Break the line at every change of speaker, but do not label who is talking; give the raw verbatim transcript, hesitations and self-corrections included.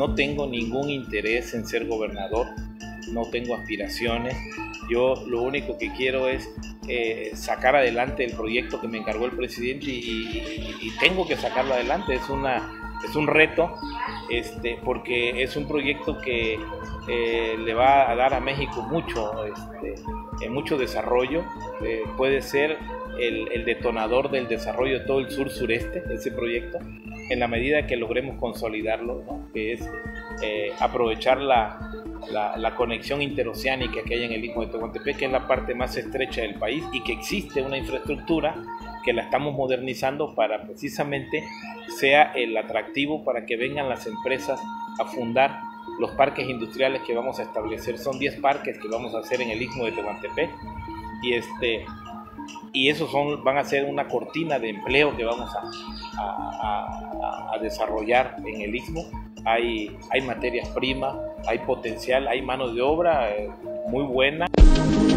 no tengo ningún interés en ser gobernador, no tengo aspiraciones. Yo lo único que quiero es eh, sacar adelante el proyecto que me encargó el presidente y, y, y tengo que sacarlo adelante. Es, una, es un reto este, porque es un proyecto que eh, le va a dar a México mucho, este, eh, mucho desarrollo. Eh, puede ser el, el detonador del desarrollo de todo el sur-sureste, ese proyecto, en la medida que logremos consolidarlo, ¿no? Que es eh, aprovechar la, la, la conexión interoceánica que hay en el Istmo de Tehuantepec, que es la parte más estrecha del país, y que existe una infraestructura que la estamos modernizando para precisamente sea el atractivo para que vengan las empresas a fundar los parques industriales que vamos a establecer. Son diez parques que vamos a hacer en el Istmo de Tehuantepec, y este y esos son, van a ser una cortina de empleo que vamos a, a, a, a desarrollar en el Istmo. Hay, hay materias primas, hay potencial, hay mano de obra eh, muy buena.